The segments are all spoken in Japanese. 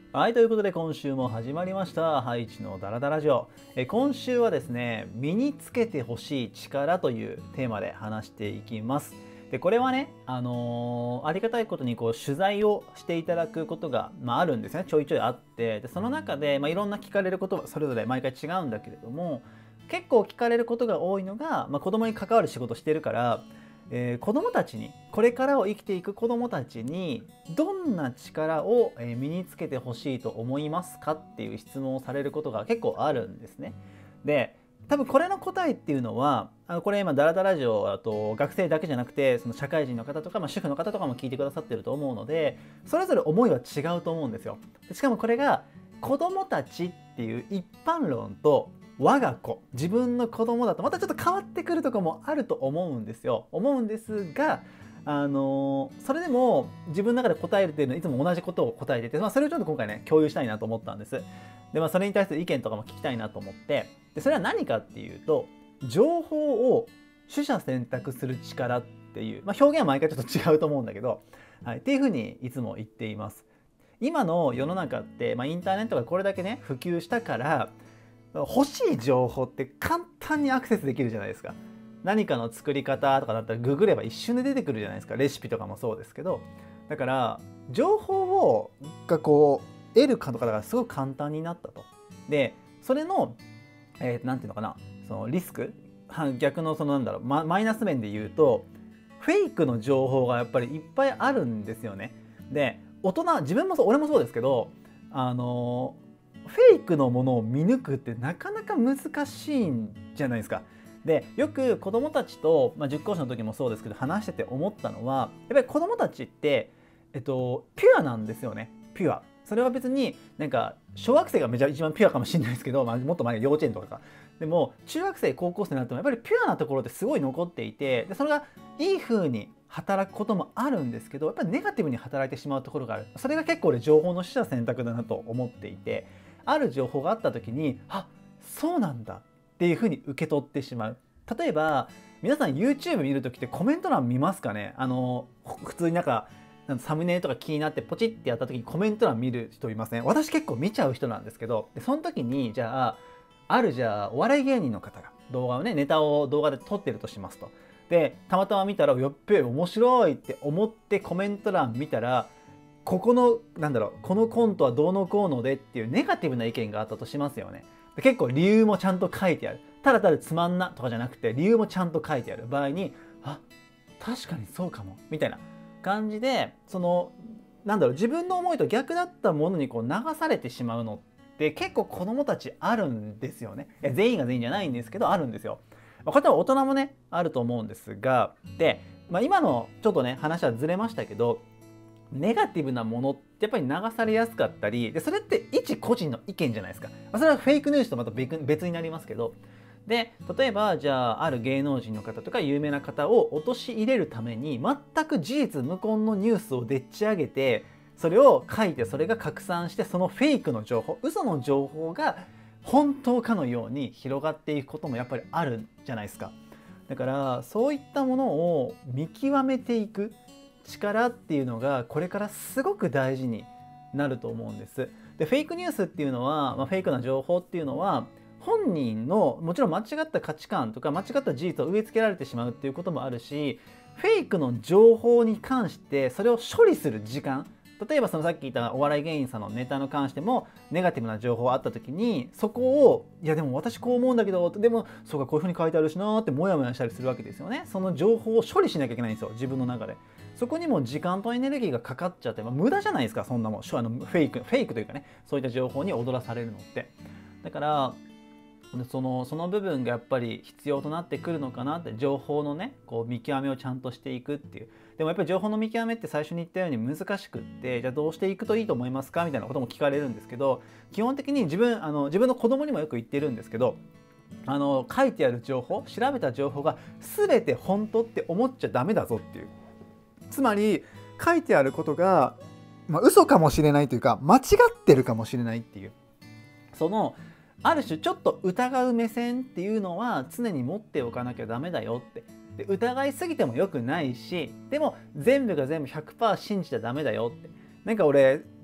はい、ということで今週も始まりましたハイチのダラダラジオ。今週はですね、身につけてほしい力というテーマで話していきます。で、これはね、ありがたいことに取材をしていただくことが、あるんですね。ちょいちょいあって、でその中で、いろんな聞かれることはそれぞれ毎回違うんだけれども、結構聞かれることが多いのが、子供に関わる仕事してるから、子どもたちにこれからを生きていく子どもたちにどんな力を身につけてほしいと思いますかっていう質問をされることが結構あるんですね。で、多分これの答えっていうのはこれ今ダラダラジオだと学生だけじゃなくてその社会人の方とか、主婦の方とかも聞いてくださってると思うので、それぞれ思いは違うと思うんですよ。でしかもこれが子どもたちっていう一般論と我が子、自分の子供だとまたちょっと変わってくるところもあると思うんですよ。思うんですが、それでも自分の中で答えるっていうのはいつも同じことを答えてて、それをちょっと今回ね共有したいなと思ったんです。で、それに対する意見とかも聞きたいなと思って、でそれは何かっていうと、情報を取捨選択する力っていう、表現は毎回ちょっと違うと思うんだけど、はい、っていうふうにいつも言っています。今の世の中って、インターネットがこれだけね普及したから、欲しい情報って簡単にアクセスできるじゃないですか。何かの作り方とかだったらググれば一瞬で出てくるじゃないですか。レシピとかもそうですけど、だから情報を得るかとかがすごく簡単になったと。でそれのなんていうのかな、そのリスク、逆のマイナス面で言うと、フェイクの情報がやっぱりいっぱいあるんですよね。で自分も俺もそうですけど、フェイクのものを見抜くってなかなか難しいんじゃないですか。でよく子どもたちと、塾講師の時もそうですけど話してて思ったのは、やっぱり子どもたちって、ピュアなんですよね。ピュア。それは別になんか小学生が一番ピュアかもしれないですけど、もっと前幼稚園とかか。でも中学生高校生になってもやっぱりピュアなところってすごい残っていて、でそれがいい風に働くこともあるんですけど、やっぱりネガティブに働いてしまうところがある。それが結構俺情報の取捨選択だなと思っていて、ある情報があった時に、そうなんだっていうふうに受け取ってしまう。例えば皆さん YouTube 見る時ってコメント欄見ますかね。普通にサムネイルとか気になってポチってやった時にコメント欄見る人いません？私結構見ちゃう人なんですけど、でその時にじゃあお笑い芸人の方が動画をね、ネタを動画で撮ってるとしますと。でたまたま見たらやっべえ面白いって思ってコメント欄見たら、このコントはどうのこうのでっていうネガティブな意見があったとしますよね。で結構理由もちゃんと書いてある。ただただつまんなとかじゃなくて理由もちゃんと書いてある場合に、確かにそうかもみたいな感じで、自分の思いと逆だったものに流されてしまうのって結構子供たちあるんですよね。いや全員が全員じゃないんですけどあるんですよ。これは大人もねあると思うんですが、で、今のちょっとね話はずれましたけど、ネガティブなものってやっぱり流されやすかったりで、それって一個人の意見じゃないですか。それはフェイクニュースとまた別になりますけど、で例えばじゃあある芸能人の方とか有名な方を陥れるために全く事実無根のニュースをでっち上げて、それを書いてそれが拡散して、そのフェイクの情報、嘘の情報が本当かのように広がっていくこともやっぱりあるじゃないですか。だからそういったものを見極めていく力っていうのがこれからすごく大事になると思うんです。でフェイクニュースっていうのは、フェイクな情報っていうのは本人のもちろん間違った価値観とか間違った事実を植え付けられてしまうっていうこともあるし、フェイクの情報に関してそれを処理する時間、例えばさっき言ったお笑い芸人さんのネタに関してもネガティブな情報があった時に、そこをいやでも私こう思うんだけど、でもそうかこういうふうに書いてあるしなーってモヤモヤしたりするわけですよね。その情報を処理しなきゃいけないんですよ、自分の中で。そこにも時間とエネルギーがかかっちゃって、無駄じゃないですか、そんなもん。フェイクというかね、そういった情報に踊らされるのって。だからその部分がやっぱり必要となってくるのかなって、情報のね見極めをちゃんとしていくっていう。でもやっぱり情報の見極めって最初に言ったように難しくって、じゃあどうしていくといいと思いますかみたいなことも聞かれるんですけど、基本的に自分の子供にもよく言ってるんですけど、書いてある情報、調べた情報が全て本当って思っちゃダメだぞっていう。つまり書いてあることが、嘘かもしれないというか間違ってるかもしれないっていう、ある種ちょっと疑う目線っていうのは常に持っておかなきゃダメだよって。で疑いすぎても良くないし、でも全部が全部 100% 信じちゃダメだよって。俺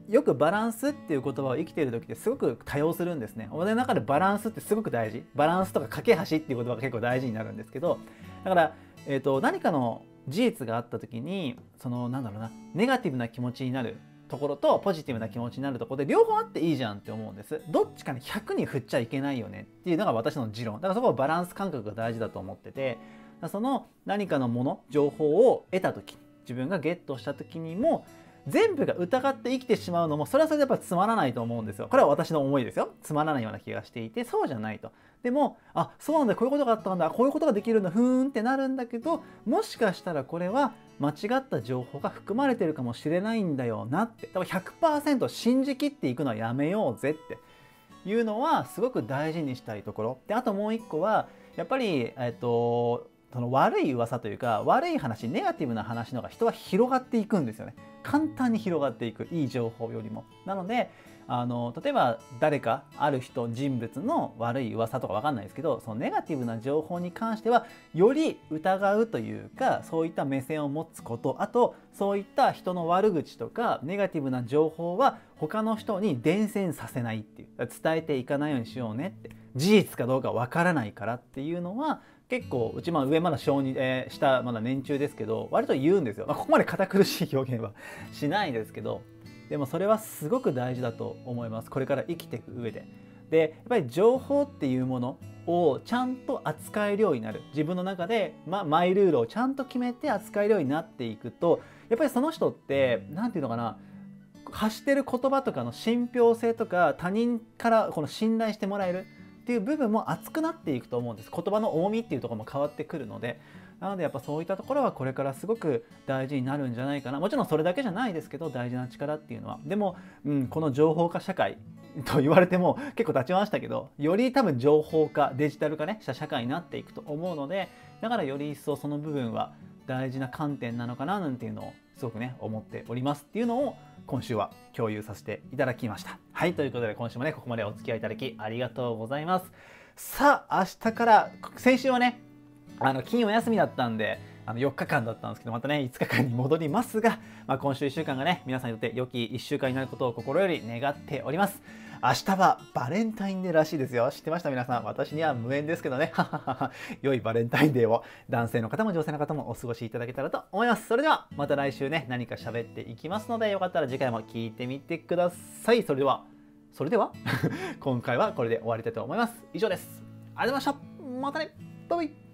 よくバランスっていう言葉を生きている時ってすごく多用するんですね。俺の中でバランスってすごく大事。バランスとか架け橋っていう言葉が結構大事になるんですけど、だから、何かの事実があった時にそのなんだろうな、ネガティブな気持ちになるところとポジティブな気持ちになるところで両方あっていいじゃんって思うんです。どっちかに100に振っちゃいけないよねっていうのが私の持論。だからそこはバランス感覚が大事だと思ってて、その何かのもの情報を得た時、自分がゲットした時にも全部が疑って生きてしまうのもそれはそれでやっぱつまらないと思うんですよ。これは私の思いですよ。つまらないような気がしていて、そうじゃないと。でも、あ、そうなんだ、こういうことがあったんだ、こういうことができるんだ、ふーんってなるんだけど、もしかしたらこれは間違った情報が含まれてるかもしれないんだよなって、多分 100% 信じきっていくのはやめようぜっていうのはすごく大事にしたいところで、あともう一個はやっぱりその悪い噂というか悪い話、ネガティブな話の方が人は広がっていくんですよね。簡単に広がっていく、いい情報よりも。なので例えば誰かある人人物の悪い噂とか分かんないですけど、そのネガティブな情報に関してはより疑うというか、そういった目線を持つこと、あとそういった人の悪口とかネガティブな情報は他の人に伝染させないっていう、伝えていかないようにしようねって、事実かどうか分からないからっていうのは結構うち上まだ小2、下まだ年中ですけど割と言うんですよ。ここまで堅苦しい表現はしないですけど、でもそれはすごく大事だと思います。これから生きていく上で。でやっぱり情報っていうものをちゃんと扱えるようになる、自分の中で、マイルールをちゃんと決めて扱えるようになっていくと、やっぱりその人って何て言うのかな、発してる言葉とかの信憑性とか他人からこの信頼してもらえるっていう部分も厚くなっていくと思うんです。言葉の重みっていうところも変わってくるので、なのでやっぱそういったところはこれからすごく大事になるんじゃないかな。もちろんそれだけじゃないですけど、大事な力っていうのは。でも、この情報化社会と言われても結構経ちましたけど、より多分情報化、デジタル化ねした社会になっていくと思うので、だからより一層その部分は大事な観点なのかななんていうのをすごくね思っておりますっていうのを今週は共有させていただきました。はい、ということで今週もねここまでお付き合いいただきありがとうございます。さあ明日から、先週はね金曜休みだったんで4日間だったんですけど、またね5日間に戻りますが、今週1週間がね皆さんにとって良き1週間になることを心より願っております。明日はバレンタインデーらしいですよ。知ってました皆さん？私には無縁ですけどね。良いバレンタインデーを男性の方も女性の方もお過ごしいただけたらと思います。それではまた来週ね何か喋っていきますので、よかったら次回も聞いてみてください。それでは今回はこれで終わりたいと思います。以上です。ありがとうございました。またね。バイバイ。